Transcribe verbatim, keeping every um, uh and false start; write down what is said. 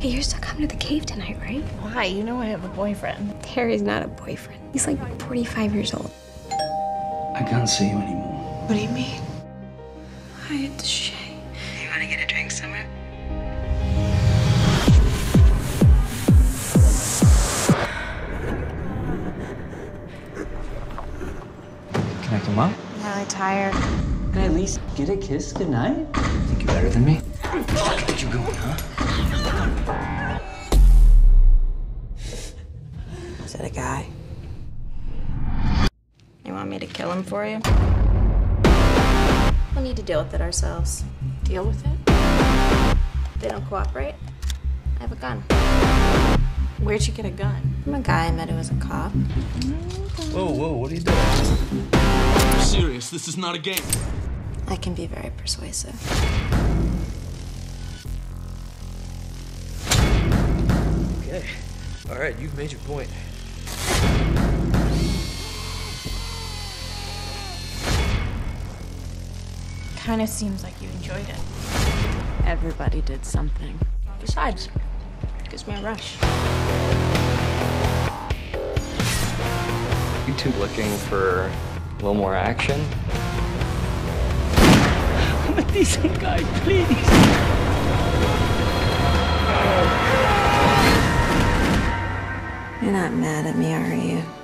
Hey, you're still coming to the cave tonight, right? Why? You know I have a boyfriend. Terry's not a boyfriend. He's like forty-five years old. I can't see you anymore. What do you mean? Hi, it's Shae. You want to get a drink somewhere? Can I come up? I'm really tired. Can I at least get a kiss goodnight? Think you're better than me? Where you going, huh? Is that a guy? You want me to kill him for you? We'll need to deal with it ourselves. Deal with it? If they don't cooperate, I have a gun. Where'd you get a gun? I'm a guy I met who was a cop. Whoa, whoa, what are you doing? I'm serious, this is not a game. I can be very persuasive. Okay, all right, you've made your point. Kind of seems like you enjoyed it. Everybody did something. Besides, it gives me a rush. You two looking for a little more action? I'm a decent guy, please. You're not mad at me, are you?